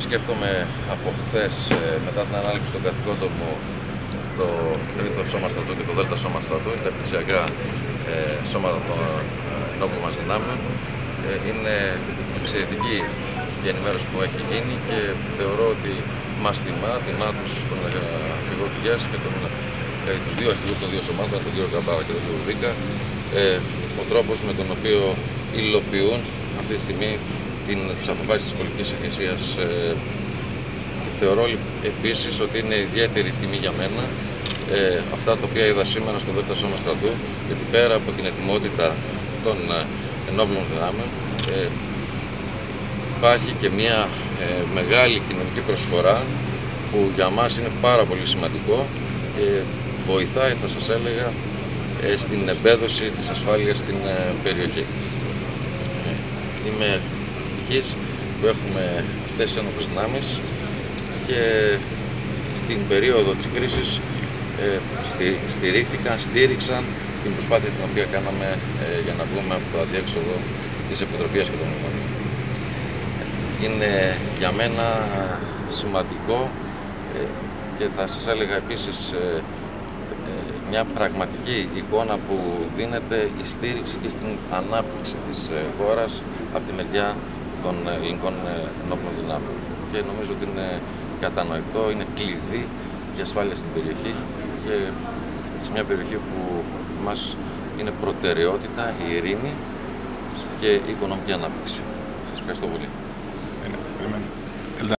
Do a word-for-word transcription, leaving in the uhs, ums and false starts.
επισκέφτομαι από χθες, μετά την ανάληψη των καθηκόντων μου, το τρίτο σώμα στρατού και το δέλτα σώμα στρατού, είναι τα εκκλησιακά ε, σώματα των ενόπλων μας δυνάμεων. Ε, είναι εξαιρετική η ενημέρωση που έχει γίνει και θεωρώ ότι μας τιμά, τιμά τους τον αρχηγό του Γιάση και τον, ε, τους δύο αρχηγούς των δύο σωμάτων, τον κύριο Καμπάρα και τον κύριο Βίκα, ε, ο τρόπος με τον οποίο υλοποιούν αυτή τη στιγμή τις αποφάσεις της πολιτικής ηγεσίας. Ε, θεωρώ επίσης ότι είναι ιδιαίτερη τιμή για μένα ε, αυτά τα οποία είδα σήμερα στο δέλτα σώμα στρατού, γιατί πέρα από την ετοιμότητα των ε, ενόπλων δυνάμεων ε, υπάρχει και μια ε, μεγάλη κοινωνική προσφορά που για μας είναι πάρα πολύ σημαντικό και βοηθάει, θα σας έλεγα, ε, στην εμπέδωση της ασφάλειας στην ε, περιοχή. Ε, είμαι ευτυχής που έχουμε αυτές τις ένοπλες δυνάμεις και στην περίοδο της κρίσης ε, στη, στηρίχτηκαν, στήριξαν την προσπάθεια την οποία κάναμε ε, για να βγούμε από το αδιέξοδο της Επιτροπής και των Μνημονίων. Είναι για μένα σημαντικό ε, και θα σας έλεγα επίσης ε, ε, μια πραγματική εικόνα που δίνεται η στήριξη και στην ανάπτυξη της ε, χώρας από τη μεριά των ελληνικών ενόπλων δυνάμεων. Και νομίζω ότι είναι κατανοητό, είναι κλειδί για ασφάλεια στην περιοχή και σε μια περιοχή που μας είναι προτεραιότητα η ειρήνη και η οικονομική ανάπτυξη. Σας ευχαριστώ πολύ.